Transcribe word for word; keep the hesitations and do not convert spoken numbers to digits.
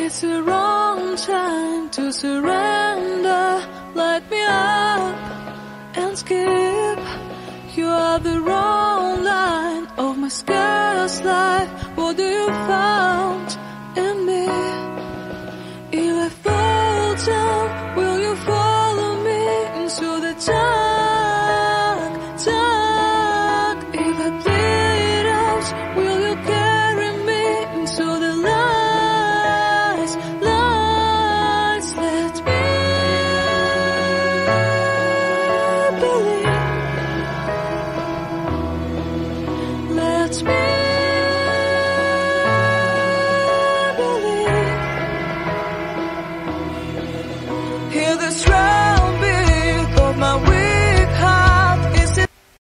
It's the wrong time to surrender. Light me up and skip. You are the wrong line of my scarce life. What do you found?